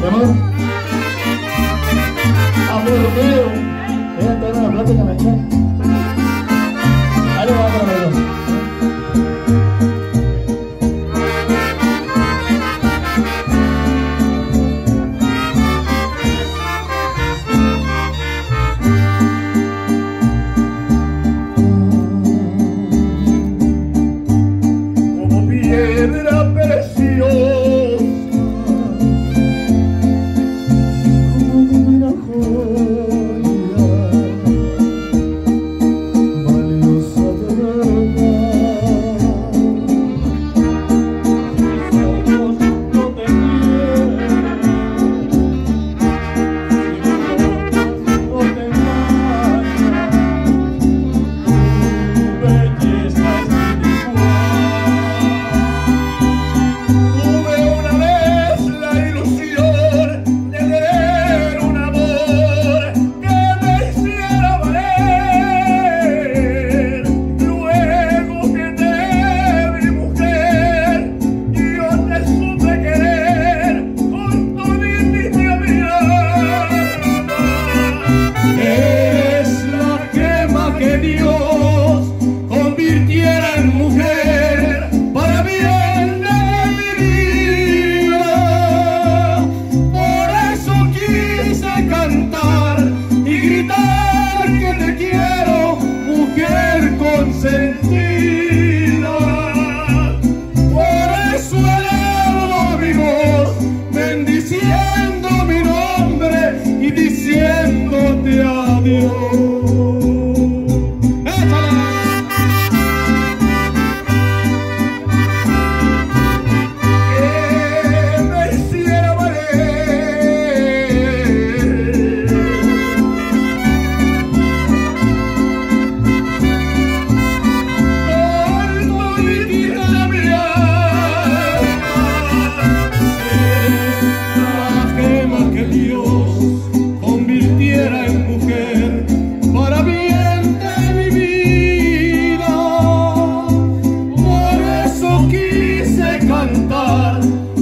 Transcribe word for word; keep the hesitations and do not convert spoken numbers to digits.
amor. Amor mío. Ella está en una plática, me echa. Ahí lo vamos a ver. Piedra preciosa, Como divina joya, valiosa de verdad. Tus ojos no te quieren, tus ojos no te engañan, tu belleza es sin igual. tuve una vez la ilusión de tener un amor que me hiciera valer. Luego que te vi mujer, yo te supe querer con toditita mi alma. Es la gema que Dios convirtiera en mujer para bien de mi vida. Por eso quise cantar y gritar que te quiero, mujer consentida. Por eso elevo mi voz, bendiciendo mi nombre y diciéndote adiós. ¡Échale! Que me hiciera valer. Con toditita mi alma. La gema que Dios convirtiera en mujer para bien de mi vida. Por eso quise cantar